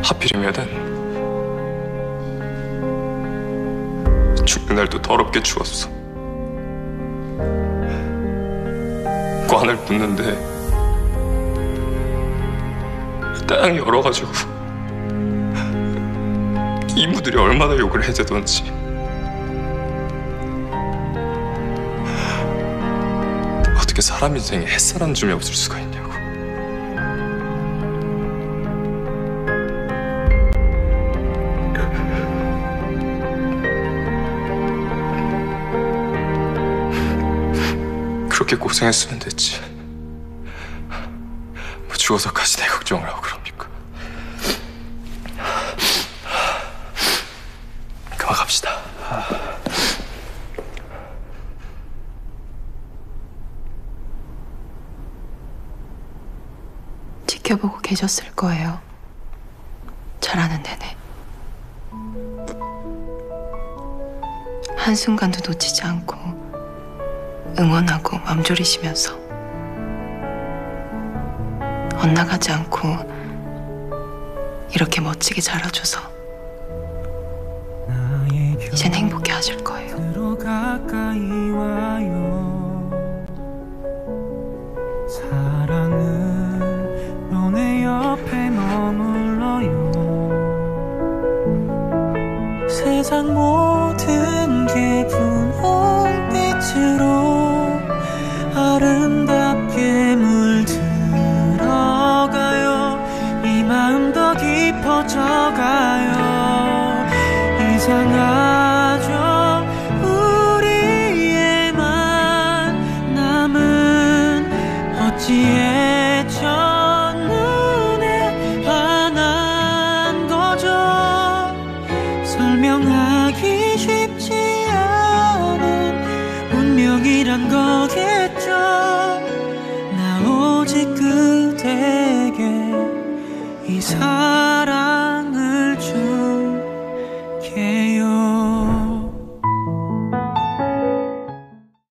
하필이면은 죽는 날도 더럽게 추웠어. 관을 묻는데 땅이 얼어가지고 이모들이 얼마나 욕을 해대던지. 어떻게 사람 인생에 햇살 한 줌이 없을 수가 있냐고. 그렇게 고생했으면 됐지. 뭐 죽어서까지 내 걱정을 하고 그럽니까? 그만 갑시다. 지켜보고 계셨을 거예요. 잘하는 내내. 한순간도 놓치지 않고 응원하고 맘 졸이시면서 엇나가지 않고 이렇게 멋지게 자라줘서 이젠 행복해 하실 거예요. 사랑은 너네 옆에 머물러요. 세상 모든 게 분홍빛으로 아름답게 물들어가요. 이 마음 더 깊어져가요. 이상하죠, 우리의 만남은 어찌해 첫눈에 반한 거죠. 설명하기 쉽지 않은 운명이란 거겠죠.